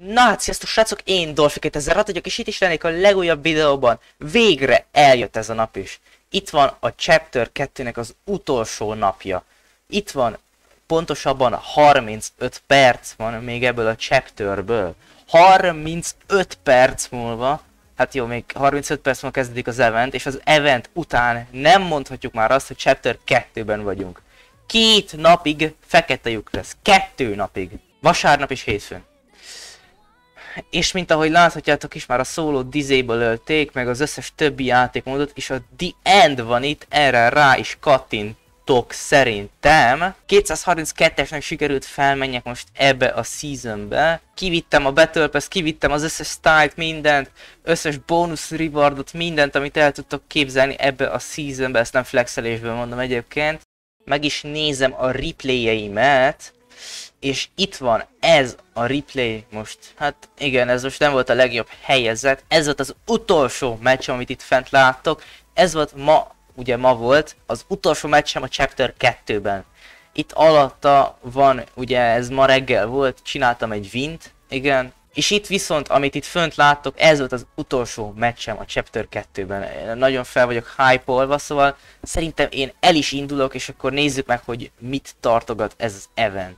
Na hát sziasztok srácok, én Dolphy2006 vagyok, és itt is lennék a legújabb videóban. Végre eljött ez a nap is. Itt van a Chapter 2-nek az utolsó napja. Itt van, pontosabban 35 perc van még ebből a chapterből. 35 perc múlva, hát jó, még 35 perc múlva kezdődik az event, és az event után nem mondhatjuk már azt, hogy Chapter 2-ben vagyunk. 2 napig fekete lyuk lesz, 2 napig. Vasárnap és hétfőn. És mint ahogy láthatjátok is, már a solo disable-ölték, meg az összes többi játékmódot, és a The End van itt, erre rá is kattintok szerintem. 232-esnek sikerült felmenjek most ebbe a seasonbe. Kivittem a Battle Pass, kivittem az összes style-t, mindent, összes bónusz rewardot, mindent, amit el tudtok képzelni ebbe a seasonbe, ezt nem flexelésből mondom egyébként. Meg is nézem a replayeimet. És itt van ez a replay most, hát igen, ez most nem volt a legjobb helyezet, ez volt az utolsó meccs, amit itt fent láttok, ez volt ma, ugye ma volt, az utolsó meccsem a Chapter 2-ben. Itt alatta van, ugye ez ma reggel volt, csináltam egy wint, igen, és itt viszont, amit itt fönt láttok, ez volt az utolsó meccsem a Chapter 2-ben. Nagyon fel vagyok hype-olva, szóval szerintem én el is indulok, és akkor nézzük meg, hogy mit tartogat ez az event.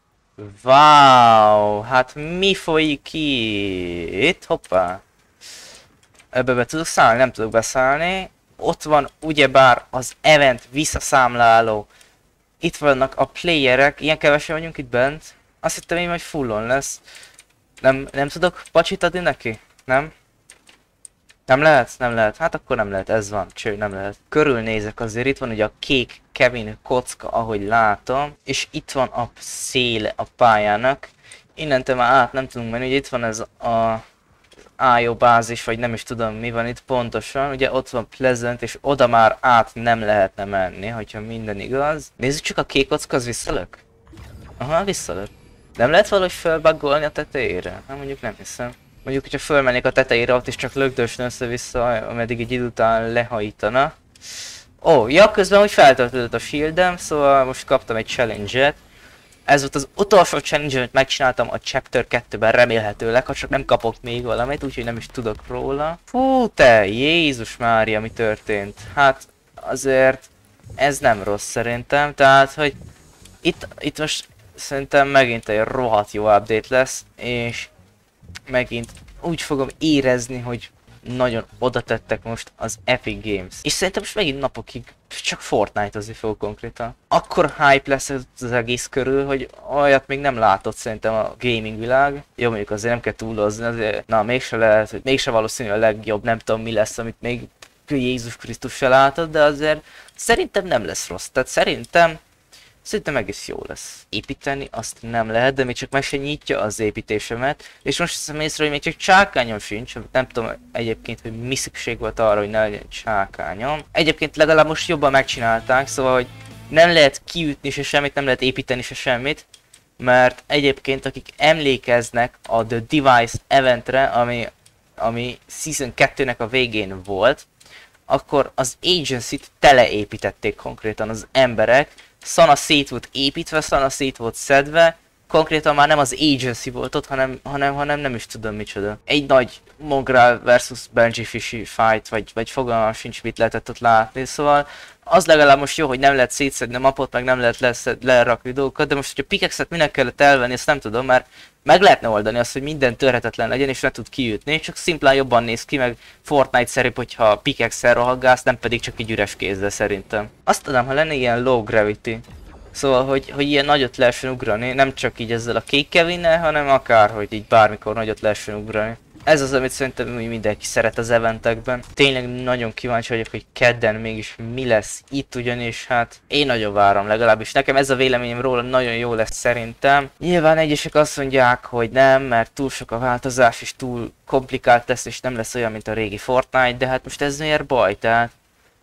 Wow, hát mi folyik ki? Itt, hoppá. Ebbe be tudok szállni? Nem tudok beszállni. Ott van ugyebár az event visszaszámláló. Itt vannak a playerek. Ilyen kevesen vagyunk itt bent. Azt hittem én, hogy fullon lesz. Nem tudok pacsit adni neki? Nem? Nem lehet? Nem lehet. Hát akkor nem lehet, ez van. Cső, nem lehet. Körülnézek azért, itt van ugye a kék Kevin kocka, ahogy látom. És itt van a széle a pályának. Innentől már át nem tudunk menni, ugye itt van ez a IO bázis, vagy nem is tudom mi van itt pontosan. Ugye ott van Pleasant, és oda már át nem lehetne menni, hogyha minden igaz. Nézzük csak a kék kocka, az visszalök? Aha, visszalök. Nem lehet valahogy felbuggolni a tetejére? Hát mondjuk nem hiszem. Mondjuk, hogyha fölmennék a tetejére, ott is csak lögdösne össze-vissza, ameddig egy idő után lehajítana. Ó, ja, közben úgy feltöltődött a shieldem, szóval most kaptam egy challenge-et. Ez volt az utolsó challenge, amit megcsináltam a Chapter 2-ben remélhetőleg, ha csak nem kapok még valamit, úgyhogy nem is tudok róla. Fú, te, Jézus Mária, mi történt? Hát, azért ez nem rossz szerintem, tehát, hogy itt most szerintem megint egy rohadt jó update lesz, és megint úgy fogom érezni, hogy nagyon oda tettek most az Epic Games. És szerintem most megint napokig csak Fortnite-ozni fog konkrétan. Akkor hype lesz az egész körül, hogy olyat még nem látott szerintem a gaming világ. Jó, mondjuk azért nem kell túlozni, azért, na mégse lehet, hogy mégse valószínű a legjobb, nem tudom mi lesz, amit még Jézus Krisztus se látott, de azért szerintem nem lesz rossz. Tehát Szerintem egész jó lesz. Építeni azt nem lehet, de még csak meg se nyitja az építésemet. És most hiszem észre, hogy még csak csákányom sincs. Nem tudom egyébként, hogy mi szükség volt arra, hogy ne legyen csákányom. Egyébként legalább most jobban megcsinálták, szóval, hogy nem lehet kiütni se semmit, nem lehet építeni se semmit. Mert egyébként akik emlékeznek a The Device eventre, ami Season 2-nek a végén volt, akkor az Agency-t teleépítették konkrétan az emberek. Szana szét volt építve, szana szét volt szedve, konkrétan már nem az Agency volt ott, hanem nem is tudom micsoda. Egy nagy Mongrel versus Benji Fishy fight, vagy fogalmam sincs mit lehetett ott látni, szóval az legalább most jó, hogy nem lehet szétszedni a mapot, meg nem lehet lerakni dolgokat, de most, hogyha pickaxe-et minek kellett elvenni, ezt nem tudom, mert meg lehetne oldani azt, hogy minden törhetetlen legyen és ne tud kiütni, csak szimplán jobban néz ki, meg Fortnite-szerűbb, hogyha pickaxe-el rohaggász, nem pedig csak egy üres kézzel szerintem. Azt tudom, ha lenne ilyen low gravity, szóval, hogy ilyen nagyot lehessen ugrani, nem csak így ezzel a kék Kevinnel, hanem akár, hogy így bármikor nagyot lehessen ugrani. Ez az, amit szerintem mindenki szeret az eventekben. Tényleg nagyon kíváncsi vagyok, hogy kedden mégis mi lesz itt, ugyanis hát én nagyon várom, legalábbis nekem ez a véleményem róla nagyon jó lesz szerintem. Nyilván egyesek azt mondják, hogy nem, mert túl sok a változás és túl komplikált lesz és nem lesz olyan, mint a régi Fortnite, de hát most ez miért baj, tehát...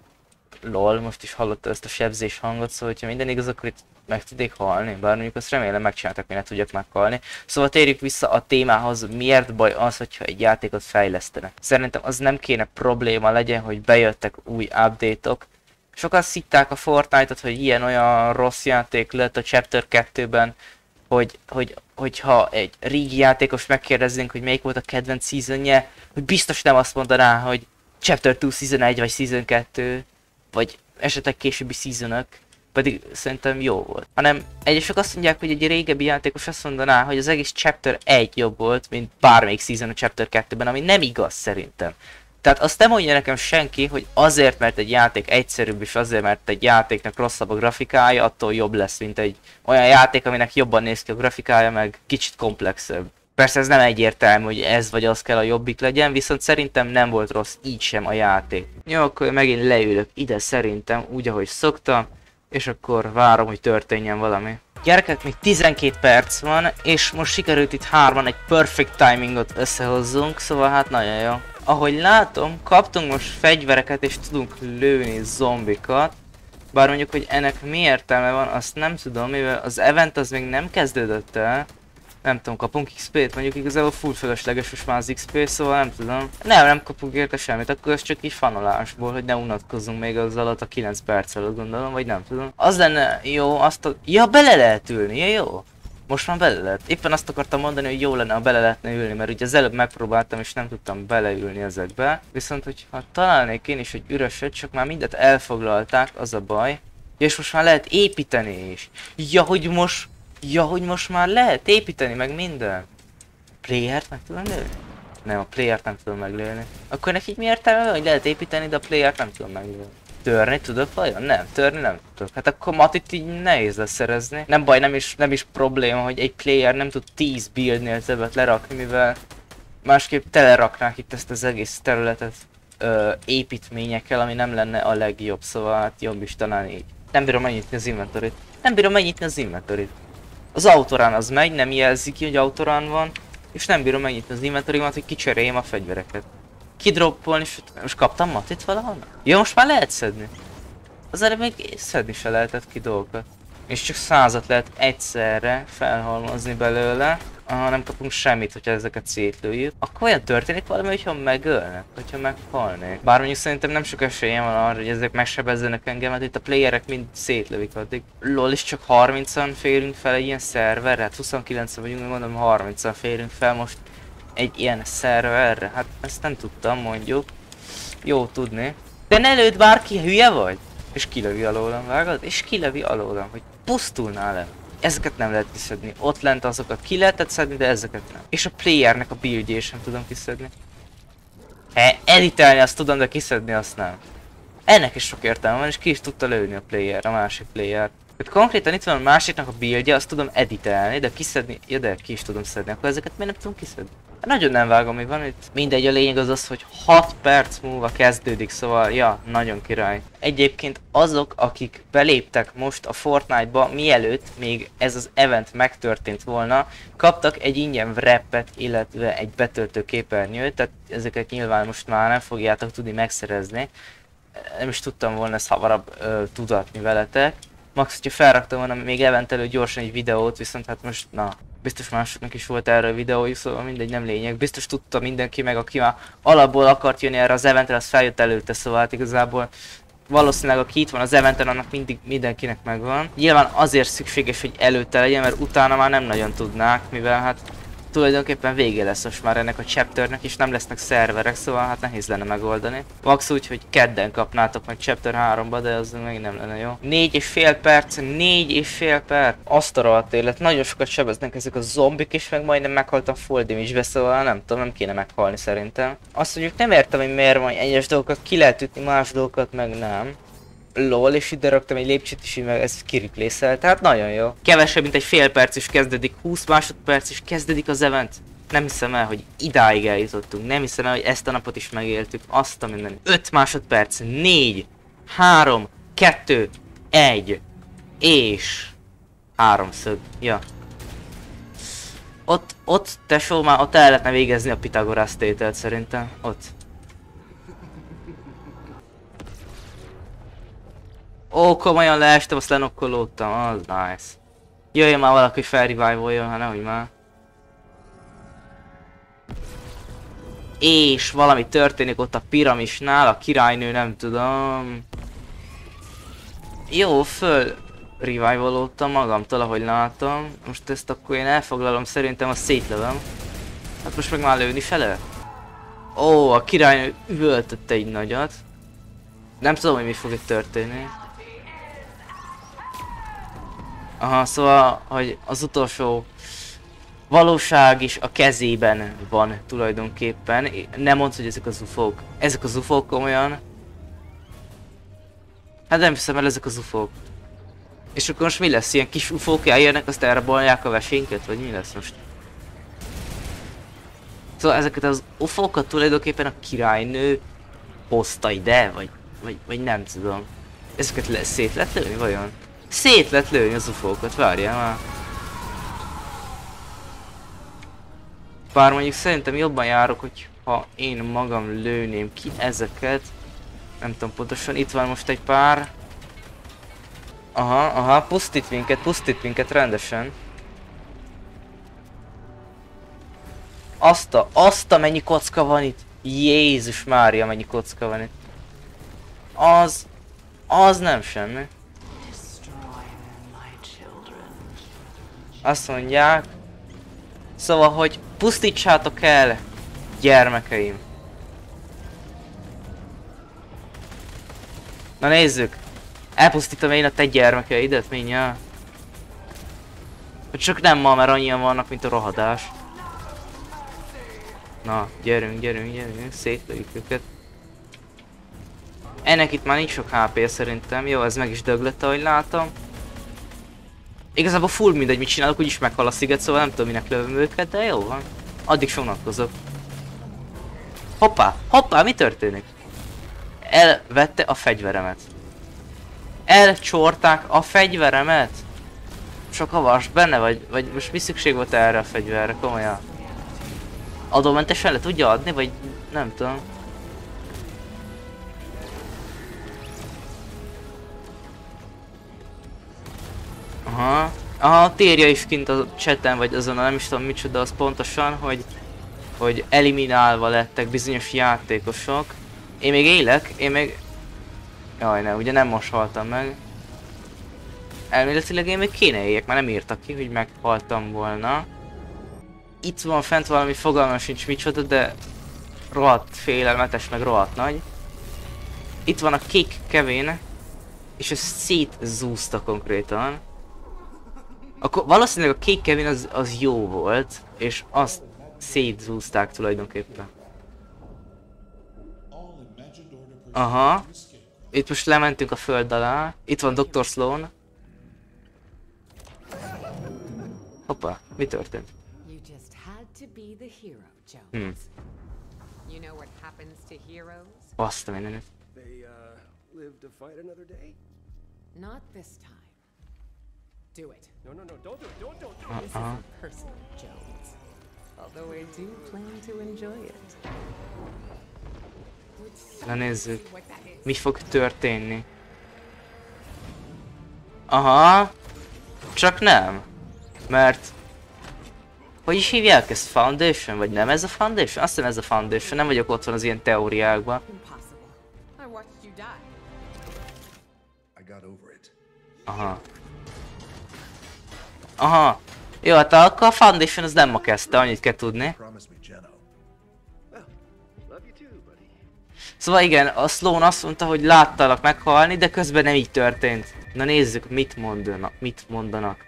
Lol, most is hallotta ezt a sebzés hangot, szóval hogyha minden igaz, akkor itt meg tudnék halni, bár mondjuk azt remélem megcsináltak, hogy ne tudjak meghalni. Szóval térjük vissza a témához, miért baj az, hogyha egy játékot fejlesztenek. Szerintem az nem kéne probléma legyen, hogy bejöttek új update-ok. Sokan szitták a Fortnite-ot, hogy ilyen-olyan rossz játék lett a Chapter 2-ben. hogyha egy régi játékos megkérdeznénk, hogy melyik volt a kedvenc seasonje, hogy biztos nem azt mondaná, hogy Chapter 2 Season 1 vagy Season 2, vagy esetleg későbbi seasonok, pedig szerintem jó volt. Hanem egyesek azt mondják, hogy egy régebbi játékos azt mondaná, hogy az egész Chapter 1 jobb volt, mint bármelyik season a Chapter 2-ben, ami nem igaz szerintem. Tehát azt nem mondja nekem senki, hogy azért, mert egy játék egyszerűbb, és azért, mert egy játéknak rosszabb a grafikája, attól jobb lesz, mint egy olyan játék, aminek jobban néz ki a grafikája, meg kicsit komplexebb. Persze ez nem egyértelmű, hogy ez vagy az kell a jobbik legyen, viszont szerintem nem volt rossz így sem a játék. Jó, akkor megint leülök ide szerintem, úgy ahogy szoktam, és akkor várom, hogy történjen valami. Gyerekek, még 12 perc van, és most sikerült itt hárman egy perfect timingot összehozzunk, szóval hát nagyon jó. Ahogy látom, kaptunk most fegyvereket és tudunk lőni zombikat. Bár mondjuk, hogy ennek mi értelme van, azt nem tudom, mivel az event az még nem kezdődött el. Nem tudom, kapunk XP-t, mondjuk igazából full fölösleges most már az XP, szóval nem tudom. Nem kapunk érte semmit, akkor ez csak így fanolásból, hogy ne unatkozzunk még az alatt a 9 perc alatt, gondolom, vagy nem tudom. Az lenne jó, azt a... Ja, bele lehet ülni, ja, jó. Most már bele lehet. Éppen azt akartam mondani, hogy jó lenne, ha bele lehetne ülni, mert ugye az előbb megpróbáltam és nem tudtam beleülni ezekbe. Viszont, hogyha találnék én is egy üreset, csak már mindent elfoglalták, az a baj. Ja, és most már lehet építeni is. Ja, hogy most már lehet építeni, meg minden. Playert meg tudom lőni? Nem, a playert nem tudom meglőni. Akkor neki mi értelme, hogy lehet építeni, de a playert nem tudom meglőni. Törni tudok vajon? Nem, törni nem tudok. Hát akkor matit így nehéz lesz szerezni. Nem baj, nem is probléma, hogy egy player nem tud 10 buildnél többet lerakni, mivel másképp teleraknák itt ezt az egész területet építményekkel, ami nem lenne a legjobb, szóval hát jobb is talán így. Nem bírom megnyitni az inventorit. Az autorán az megy, nem jelzi ki, hogy autorán van, és nem bírom megnyitni az inventorimat, hogy kicseréljem a fegyvereket. Kidroppolni, és most kaptam matit valahonnan? Jó, most már lehet szedni. Az előbb még szedni se lehetett ki dolgokat. És csak 100-at lehet egyszerre felhalmozni belőle. Nem kapunk semmit, hogyha ezeket szétlőjük. Akkor olyan történik valami, hogyha megölnek, hogyha meghalnék. Bár mondjuk szerintem nem sok esélyem van arra, hogy ezek megsebezzenek engemet, itt a playerek mind szétlövik addig. Lol, is csak 30-an férünk fel egy ilyen szerverre, hát 29-en vagyunk, mondom 30-an férünk fel most egy ilyen szerverre. Hát ezt nem tudtam, mondjuk. Jó tudni. De ne lőd bárki, hülye vagy? És kilövi alólam, vágod? És kilövi alólam, hogy pusztulnál le. Ezeket nem lehet kiszedni. Ott lent azokat ki lehetett szedni, de ezeket nem. És a playernek a buildjét sem tudom kiszedni. Editelni azt tudom, de kiszedni azt nem. Ennek is sok értelme van, és ki is tudta lőni a player, a másik player. Tehát konkrétan itt van a másiknak a buildje, azt tudom editelni, de kiszedni, ja de ki is tudom szedni, akkor ezeket miért nem tudom kiszedni? Hát nagyon nem vágom, mi van itt. Mindegy, a lényeg az, hogy 6 perc múlva kezdődik, szóval ja, nagyon király. Egyébként azok, akik beléptek most a Fortnite-ba, mielőtt még ez az event megtörtént volna, kaptak egy ingyen wrappet, illetve egy betöltő képernyőt, tehát ezeket nyilván most már nem fogjátok tudni megszerezni. Nem is tudtam volna ezt hamarabb tudatni veletek. Max, hogyha felraktam volna még event előtt gyorsan egy videót, viszont hát most na, biztos másoknak is volt erről a videójuk, szóval mindegy, nem lényeg. Biztos tudta mindenki meg, aki már alapból akart jönni erre az eventre, az feljött előtte, szóval hát igazából valószínűleg aki itt van az eventen, annak mindenkinek megvan. Nyilván azért szükséges, hogy előtte legyen, mert utána már nem nagyon tudnák, mivel hát tulajdonképpen vége lesz most már ennek a chapternek, és nem lesznek szerverek, szóval hát nehéz lenne megoldani. Max úgy, hogy kedden kapnátok meg chapter 3-ba, de az még nem lenne jó. 4,5 perc, 4,5 perc. Azt a rohadt élet, nagyon sokat sebeznek ezek a zombik, és meg majdnem meghaltam full damage-be, szóval nem tudom, nem kéne meghalni szerintem. Azt mondjuk nem értem, hogy miért van egyes dolgokat ki lehet ütni, más dolgokat meg nem. Lol, és ide raktam egy lépcsőt is, meg ez kiriplészelt, tehát nagyon jó. Kevesebb, mint egy fél perc is kezdődik, 20 másodperc is kezdődik az event. Nem hiszem el, hogy idáig eljutottunk, nem hiszem el, hogy ezt a napot is megéltük, azt a minden. 5 másodperc, 4, 3, 2, 1, és 3 szög, ja. Ott, tesó, már ott el lehetne végezni a Pitagorasz tételt szerintem, ott. Ó, komolyan leestem, azt lenokkolódtam, az nice. Jöjjön már valaki felrevive-oljon, hát nehogy már. És valami történik ott a piramisnál, a királynő, nem tudom. Jó, revivaloltam magamtól, ahogy látom. Most ezt akkor én elfoglalom, szerintem azt szétlövöm. Hát most meg már lőni fele? Ó, a király üvöltött egy nagyot. Nem tudom, hogy mi fog itt történni. Aha, szóval, hogy az utolsó valóság is a kezében van tulajdonképpen. Nem mondd, hogy ezek az ufók. Ezek az ufók komolyan. Hát nem hiszem el, ezek az ufók. És akkor most mi lesz? Ilyen kis ufók eljönnek, azt elrabolják a vesénket? Vagy mi lesz most? Szóval ezeket az ufókat tulajdonképpen a királynő hozta ide, vagy nem tudom. Ezeket szét lehet lőni vajon? Szét lehet lőni az ufókat, várjál már. Bár mondjuk szerintem jobban járok, hogy ha én magam lőném ki ezeket. Nem tudom pontosan, itt van most egy pár. Aha, pusztít minket rendesen. Azt a mennyi kocka van itt. Jézus Mária, mennyi kocka van itt. Az nem semmi. Azt mondják. Szóval, hogy pusztítsátok el, gyermekeim. Na nézzük. Elpusztítom én a te gyermekeidet, mindjárt. Csak nem ma, mert annyian vannak, mint a rohadás. Na, gyerünk, szétlőjük őket. Ennek itt már nincs sok HP szerintem. Jó, ez meg is döglött, ahogy látom. Igazából full mindegy, mit csinálok, úgyis meghal a sziget, szóval nem tudom, minek lövöm őket, de jó van. Addig sonatkozok. Hoppá, mi történik? Elvette a fegyveremet. Elcsorták a fegyveremet? Sok a vas benne, vagy most mi szükség volt erre a fegyverre, komolyan? Adómentesen le tudja adni, vagy nem tudom. Aha, írja is kint a chaten, vagy azon, nem is tudom micsoda az pontosan, hogy eliminálva lettek bizonyos játékosok. Én még élek, Jaj ne, ugye nem most haltam meg. Elméletileg én még kéne éljek, már nem írtak ki, hogy meghaltam volna. Itt van fent valami, fogalmam sincs micsoda, de rohadt félelmetes, meg rohadt nagy. Itt van a kék Kevin, és ez szétzúzta konkrétan. Akkor valószínűleg a kék Kevin az jó volt, és azt szétzúzták tulajdonképpen. Aha. Itt most lementünk a föld alá. Itt van Dr. Sloan. Hoppá, mi történt? Azt a mindenit. Not this time. Do it. No, don't do it. Don't. This isn't personal, Jones. Although I do plan to enjoy it. Na nézzük, mi fog történni. Aha, csak nem. Mert... Hogy is hívják ezt? Foundation? Vagy nem ez a Foundation? Azt hiszem ez a Foundation, nem vagyok otthon az ilyen teóriákban. Aha. Jó, hát akkor a Foundation az nem ma kezdte, annyit kell tudni. Szóval igen, a Sloan azt mondta, hogy láttalak meghalni, de közben nem így történt. Na nézzük, mit mondanak.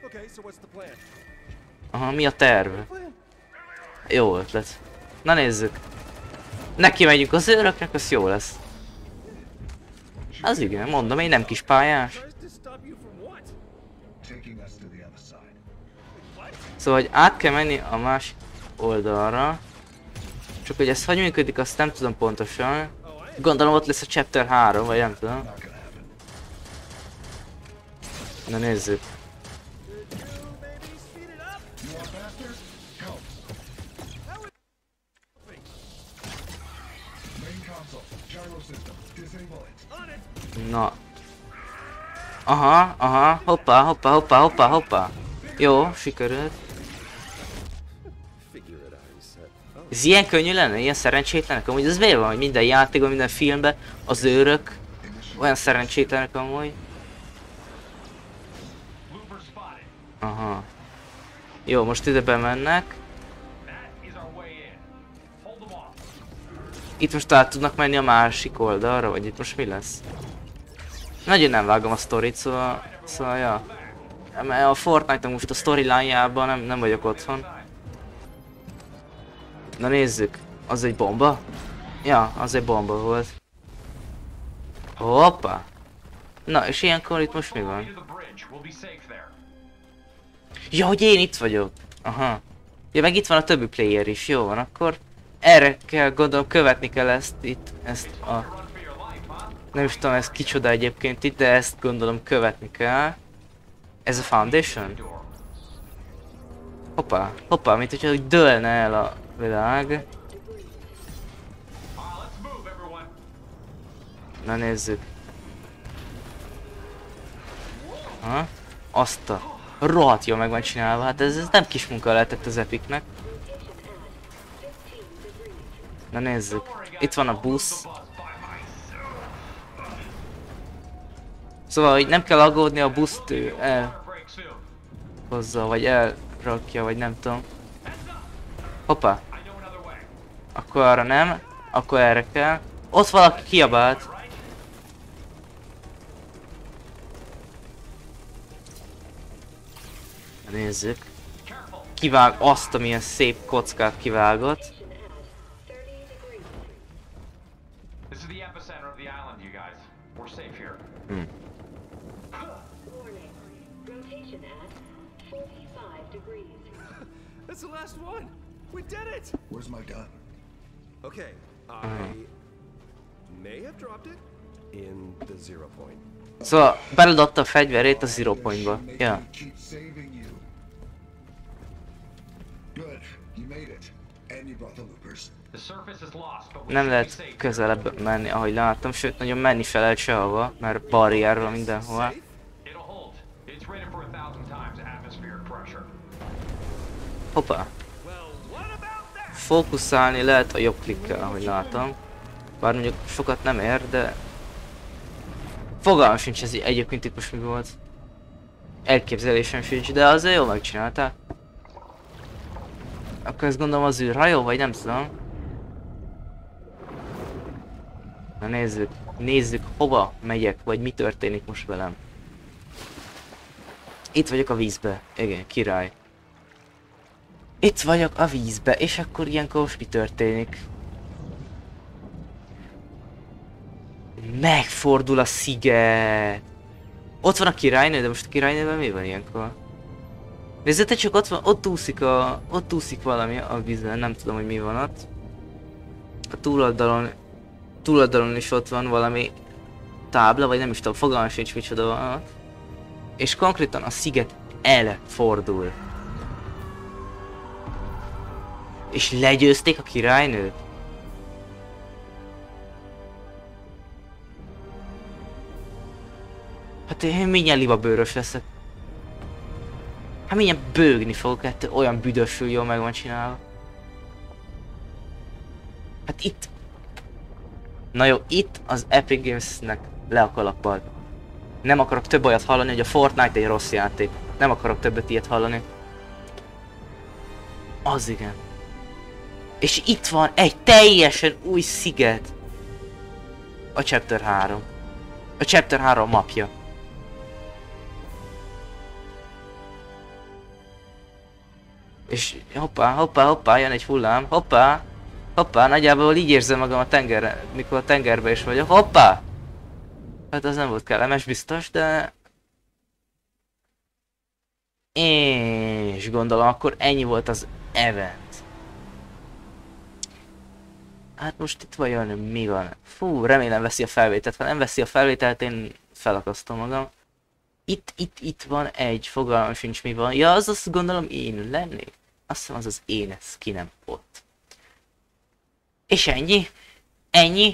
Aha, mi a terv? Jó ötlet. Na nézzük. Neki megyünk az őröknek, az jó lesz. Az igen, mondom, én nem kis pályás. Szóval, hogy át kell menni a másik oldalra. Csak hogy ez hogy működik, azt nem tudom pontosan. Gondolom ott lesz a Chapter 3, vagy nem tudom. Na nézzük. Na. Aha, hoppá. Jó, sikerült. Ez ilyen könnyű lenne? Ilyen szerencsétlenek? Amúgy ez miért van, hogy minden játékban, minden filmben az őrök olyan szerencsétlenek amúgy? Aha. Jó, most ide bemennek. Itt most át tudnak menni a másik oldalra, vagy itt most mi lesz? Nagyon nem vágom a sztorit, szóval ja. A Fortnite-nak most a storyline-jában nem vagyok otthon. Na nézzük, az egy bomba? Ja, az egy bomba volt. Hoppa! Na, és ilyenkor itt most mi van? Ja, hogy én itt vagyok. Aha. Ja, meg itt van a többi player is. Jó van, akkor erre kell, gondolom, követni kell ezt a... Nem is tudom, ez kicsoda egyébként itt, de ezt gondolom követni kell. Ez a Foundation? Hoppá, hoppá, mint hogyha úgy dőlne el a világ. Na nézzük. Ha? Azt a rohadt jól meg van csinálva, hát ez nem kis munka lehetett az Epicnek. Na nézzük, itt van a busz. Szóval, hogy nem kell aggódni, a buszt ő elhozza, vagy elrakja, vagy nem tudom. Hoppá. Akkor arra nem, akkor erre kell. Ott valaki kiabált. Nézzük. Kivág azt, amilyen szép kockát kivágott. That's the last one. We did it. Where's my gun? Okay, I may have dropped it in the 0 point. Szóval beledobta a fegyverét a Zero Pointba. Ja. Keep saving you. Good. You made it. And you brought the loopers. Nem lehet közelebb menni, ahogy láttam, sőt nagyon menni se lehet sehova, mert barrier van mindenhol. Hoppá. Fókuszálni lehet a jobb klikkel, ahogy látom. Bár mondjuk sokat nem ér, de... Fogalmam sincs ez egyébként itt most mi volt. Elképzelésem sincs, de azért jól megcsinálták. Akkor ezt gondolom az űrhajó, vagy nem tudom. Na nézzük, nézzük hova megyek, vagy mi történik most velem. Itt vagyok a vízbe, igen, király. Itt vagyok a vízbe, és akkor ilyenkor most mi történik? Megfordul a sziget. Ott van a királynő, de most a királynőben mi van ilyenkor? Nézzétek csak, ott van, ott úszik valami a vízben, nem tudom, hogy mi van ott. A túloldalon is ott van valami tábla, vagy nem is tudom, fogalmam sincs micsoda van ott. És konkrétan a sziget elfordul. És legyőzték a királynőt? Hát én mindjárt libabőrös leszek. Hát mindjárt bőgni fogok, hát olyan büdösül jól meg van csinálva. Hát itt... Na jó, itt az Epic Gamesnek le a kalappal. Nem akarok több olyat hallani, hogy a Fortnite egy rossz játék. Nem akarok többet ilyet hallani. Az igen. És itt van egy teljesen új sziget. A Chapter 3. A Chapter 3 mapja. És hoppá, hoppá, hoppá, jön egy hullám, hoppá. Hoppá, nagyjából így érzem magam a tengerre, mikor a tengerben is vagyok. Hoppá! Hát az nem volt kellemes biztos, de... És gondolom, akkor ennyi volt az event. Hát most itt vajon mi van? Fú, remélem veszi a felvételt. Ha nem veszi a felvételt, én felakasztom magam. Itt van egy, fogalmam sincs mi van. Ja, az azt gondolom én lennék. Azt hiszem az az én skinem ott. És ennyi? Ennyi?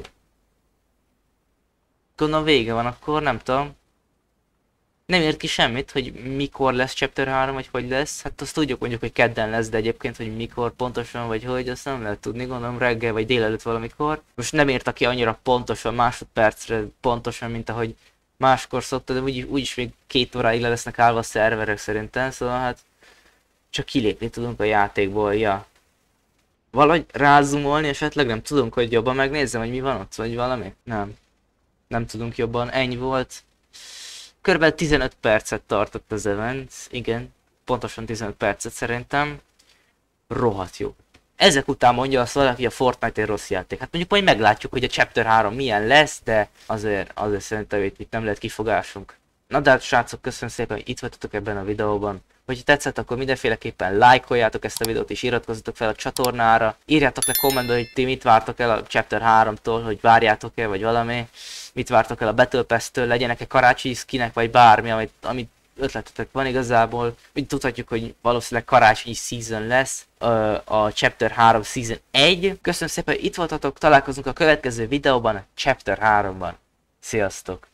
Gondolom vége van akkor, nem tudom. Nem ért ki semmit, hogy mikor lesz Chapter 3, vagy hogy lesz. Hát azt tudjuk mondjuk, hogy kedden lesz, de egyébként, hogy mikor pontosan, vagy hogy, azt nem lehet tudni, gondolom reggel, vagy délelőtt valamikor. Most nem írta ki annyira pontosan, másodpercre pontosan, mint ahogy máskor szokta, de úgyis még 2 óráig le lesznek állva a szerverek szerintem, szóval hát csak kilépni tudunk a játékból, ja. Valahogy rázumolni esetleg, nem tudunk, hogy jobban megnézzem, hogy mi van ott, vagy valami? Nem. Nem tudunk jobban, ennyi volt. Körülbelül 15 percet tartott az event, igen, pontosan 15 percet szerintem. Rohadt jó. Ezek után mondja azt valaki, hogy a Fortnite egy rossz játék. Hát mondjuk majd meglátjuk, hogy a Chapter 3 milyen lesz, de azért szerintem itt nem lehet kifogásunk. Na de hát srácok, köszönöm szépen, hogy itt voltatok ebben a videóban. Hogyha tetszett, akkor mindenféleképpen lájkoljátok ezt a videót és iratkozzatok fel a csatornára. Írjátok le kommentbe, hogy ti mit vártok el a Chapter 3-tól, hogy várjátok-e, vagy valami. Mit vártok el a Battle Pass-től, legyenek-e karácsonyi skinek, vagy bármi, amit ötletetek van igazából. Úgy tudhatjuk, hogy valószínűleg karácsonyi season lesz, a Chapter 3 Season 1. Köszönöm szépen, hogy itt voltatok, találkozunk a következő videóban, a Chapter 3-ban. Sziasztok!